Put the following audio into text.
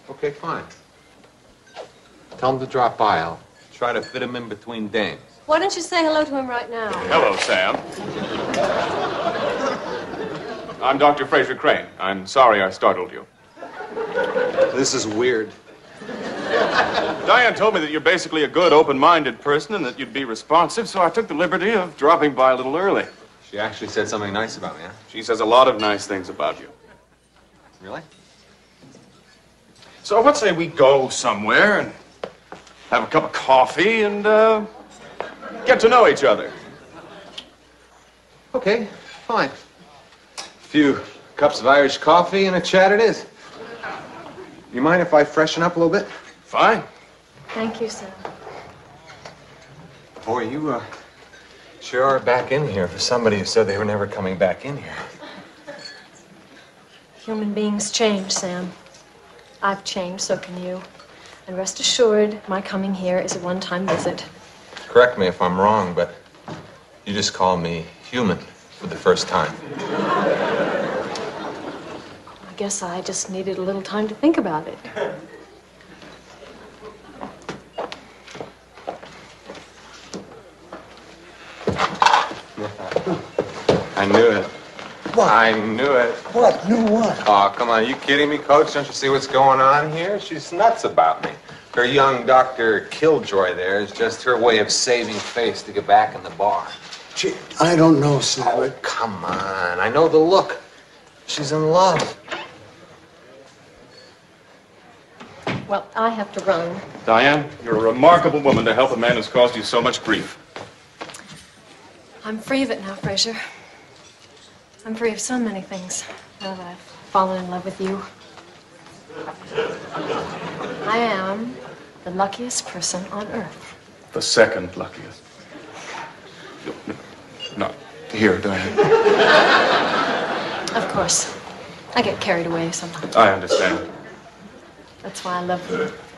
Okay, fine. Tell him to drop by. I'll try to fit him in between dames. Why don't you say hello to him right now? Hello, Sam. I'm Dr. Fraser Crane. I'm sorry I startled you. This is weird. Diane told me that you're basically a good, open-minded person and that you'd be responsive, so I took the liberty of dropping by a little early. She actually said something nice about me, huh? She says a lot of nice things about you. Really? So what say we go somewhere and have a cup of coffee and get to know each other? Okay, fine. A few cups of Irish coffee and a chat it is. You mind if I freshen up a little bit? Fine. Thank you, Sam. Boy, you sure are back in here for somebody who said they were never coming back in here. Human beings change, Sam. I've changed, so can you. And rest assured, my coming here is a one-time visit. Correct me if I'm wrong, but you just called me human for the first time. I guess I just needed a little time to think about it. I knew it. What? I knew it. What? Knew what? Oh, come on. Are you kidding me, Coach? Don't you see what's going on here? She's nuts about me. Her young Dr. Killjoy there is just her way of saving face to get back in the bar. Gee, I don't know, Sam. Oh, come on. I know the look. She's in love. Well, I have to run. Diane, you're a remarkable woman to help a man who's caused you so much grief. I'm free of it now, Fraser. I'm free of so many things now that I've fallen in love with you. I am the luckiest person on earth. The second luckiest. Not here, Diane. Of course. I get carried away sometimes. I understand. That's why I love you.